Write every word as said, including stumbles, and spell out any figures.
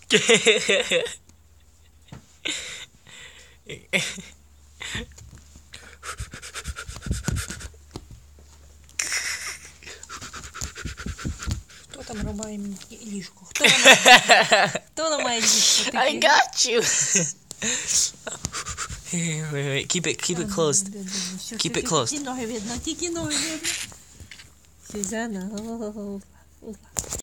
Хто там ламає мені ліжко? Хто ламає, Хто ламає ліжко? I got you. Wait, wait, wait. Keep it, keep it closed. Keep it closed. Тільки ноги видно, тільки ноги видно. Сюзанна.